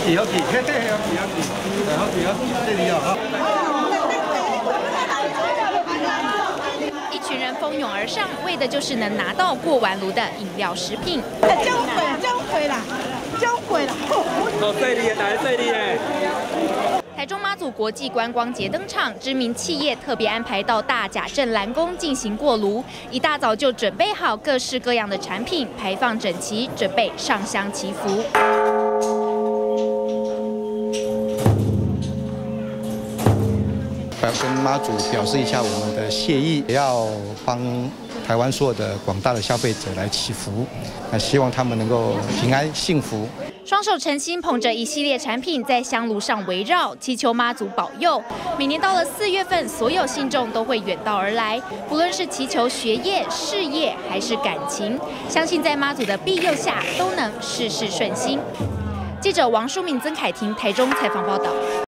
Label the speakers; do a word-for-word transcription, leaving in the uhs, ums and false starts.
Speaker 1: 奇好奇，嘿嘿，好奇好奇，好奇好奇，这里有哈。
Speaker 2: 一群人蜂拥而上，为的就是能拿到过完炉的饮料食品。
Speaker 3: 交鬼，交鬼啦，交鬼啦！
Speaker 1: 哦，这里来这里哎。
Speaker 2: 台中妈祖国际观光节登场，知名企业特别安排到大甲镇澜宫进行过炉，一大早就准备好各式各样的产品，排放整齐，准备上香祈福。
Speaker 4: 要跟妈祖表示一下我们的谢意，也要帮台湾所有的广大的消费者来祈福，那希望他们能够平安幸福。
Speaker 2: 双手诚心捧着一系列产品在香炉上围绕，祈求妈祖保佑。每年到了四月份，所有信众都会远道而来，不论是祈求学业、事业还是感情，相信在妈祖的庇佑下，都能事事顺心。记者王淑敏、曾凯婷台中采访报道。